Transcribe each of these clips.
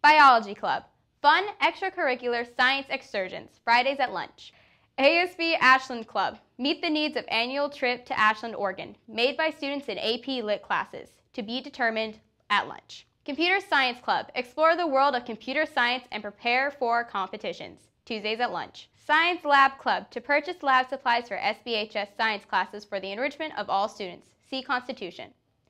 Biology Club. Fun extracurricular science excursions, Fridays at lunch. ASB Ashland Club. Meet the needs of annual trip to Ashland, Oregon, made by students in AP Lit classes, to be determined at lunch. Computer Science Club. Explore the world of computer science and prepare for competitions, Tuesdays at lunch. Science Lab Club. To purchase lab supplies for SBHS science classes for the enrichment of all students, see Constitution.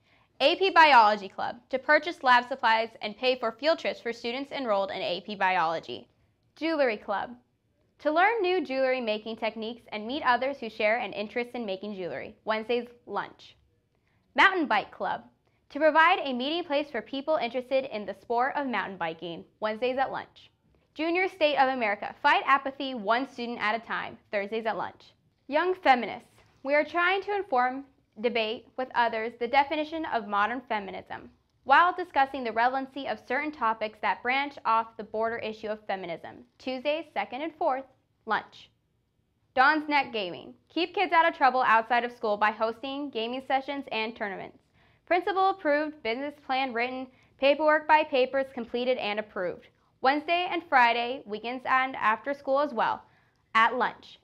AP Biology Club. To purchase lab supplies and pay for field trips for students enrolled in AP Biology. Jewelry Club. To learn new jewelry making techniques and meet others who share an interest in making jewelry, Wednesdays lunch. Mountain Bike Club. To provide a meeting place for people interested in the sport of mountain biking, Wednesdays at lunch. Junior State of America. Fight apathy one student at a time, Thursdays at lunch. Young Feminists. We are trying to inform, debate with others the definition of modern feminism, while discussing the relevancy of certain topics that branch off the border issue of feminism, Tuesdays, 2nd and 4th, lunch. Dawn's Net Gaming. Keep kids out of trouble outside of school by hosting gaming sessions and tournaments. Principal approved, business plan written, paperwork by papers completed and approved. Wednesday and Friday, weekends and after school as well, at lunch.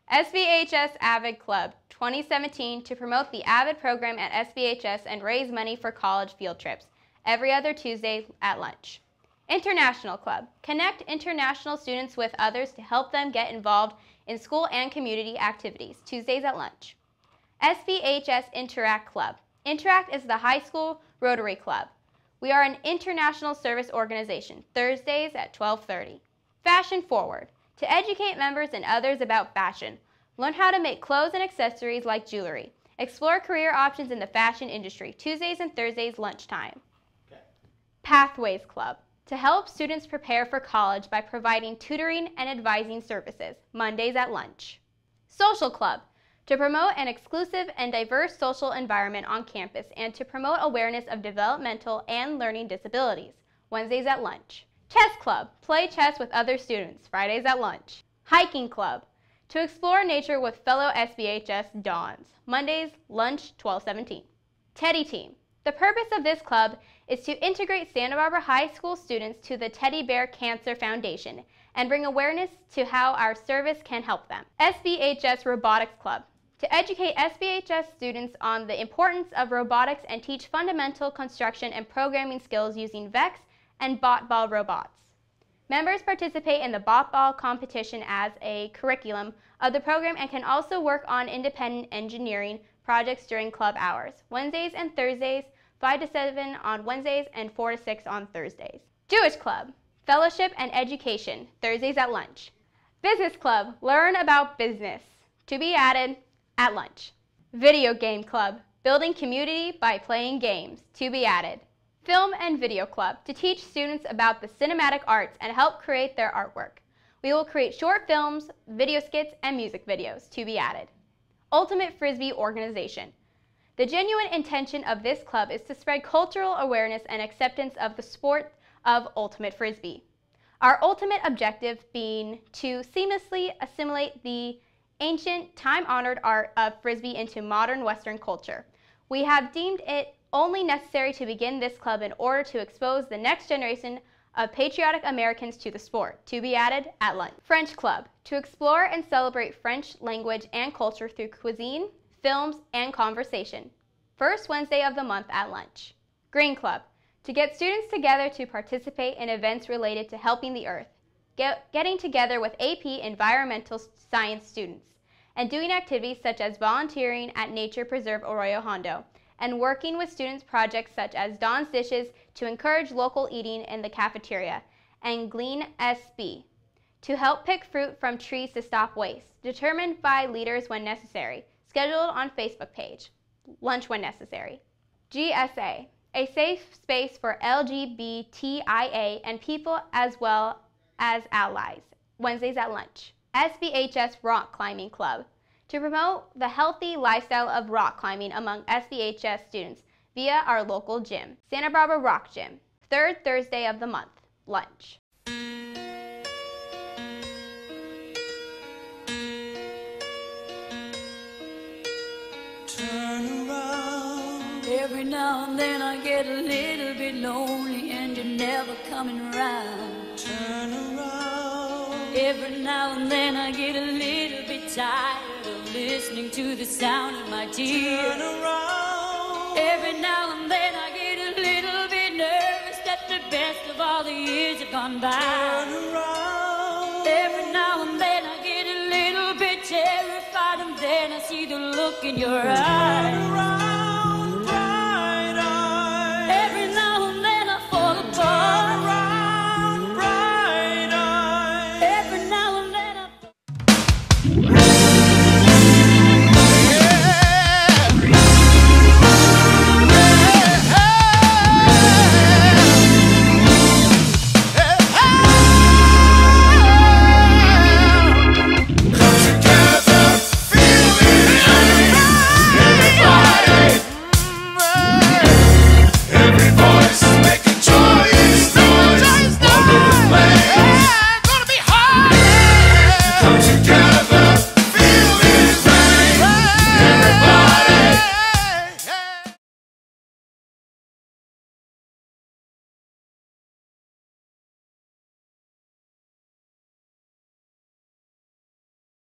SBHS Avid Club 2017 to promote the Avid program at SBHS and raise money for college field trips, every other Tuesday at lunch. International Club. Connect international students with others to help them get involved in school and community activities, Tuesdays at lunch. SBHS Interact Club. Interact is the high school Rotary Club. We are an international service organization, Thursdays at 12:30. Fashion Forward. To educate members and others about fashion. Learn how to make clothes and accessories like jewelry. Explore career options in the fashion industry, Tuesdays and Thursdays lunchtime. Okay. Pathways Club. To help students prepare for college by providing tutoring and advising services, Mondays at lunch. Social Club. To promote an exclusive and diverse social environment on campus and to promote awareness of developmental and learning disabilities, Wednesdays at lunch. Chess Club. Play chess with other students, Fridays at lunch. Hiking Club. To explore nature with fellow SBHS Dons, Mondays, lunch, 12:17. Teddy Team. The purpose of this club is to integrate Santa Barbara High School students to the Teddy Bear Cancer Foundation and bring awareness to how our service can help them. SBHS Robotics Club. To educate SBHS students on the importance of robotics and teach fundamental construction and programming skills using VEX and BotBall robots. Members participate in the BotBall competition as a curriculum of the program and can also work on independent engineering projects during club hours, Wednesdays and Thursdays, 5 to 7 on Wednesdays and 4 to 6 on Thursdays. Jewish Club. Fellowship and education, Thursdays at lunch. Business Club. Learn about business, to be added at lunch. Video Game Club. Building community by playing games, to be added. Film and Video Club. To teach students about the cinematic arts and help create their artwork. We will create short films, video skits, and music videos, to be added. Ultimate Frisbee Organization. The genuine intention of this club is to spread cultural awareness and acceptance of the sport of Ultimate Frisbee. Our ultimate objective being to seamlessly assimilate the ancient, time-honored art of Frisbee into modern Western culture. We have deemed it only necessary to begin this club in order to expose the next generation of patriotic Americans to the sport, to be added at lunch. French Club. To explore and celebrate French language and culture through cuisine, films, and conversation. First Wednesday of the month at lunch. Green Club. To get students together to participate in events related to helping the earth, getting together with AP environmental science students, and doing activities such as volunteering at Nature Preserve Arroyo Hondo, and working with students projects such as Dawn's Dishes to encourage local eating in the cafeteria, and Glean SB to help pick fruit from trees to stop waste, determined by leaders when necessary, scheduled on Facebook page, lunch when necessary. GSA, a safe space for LGBTIA and people as well as allies, Wednesdays at lunch. SBHS Rock Climbing Club. To promote the healthy lifestyle of rock climbing among SBHS students via our local gym, Santa Barbara Rock Gym, third Thursday of the month, lunch. Turn around. Every now and then I get a little bit lonely and you know never coming round. Turn around. Every now and then I get a little bit tired of listening to the sound of my tears. Turn around. Every now and then I get a little bit nervous that the best of all the years have gone by. Turn around. Every now and then I get a little bit terrified, and then I see the look in your eyes. Turn around.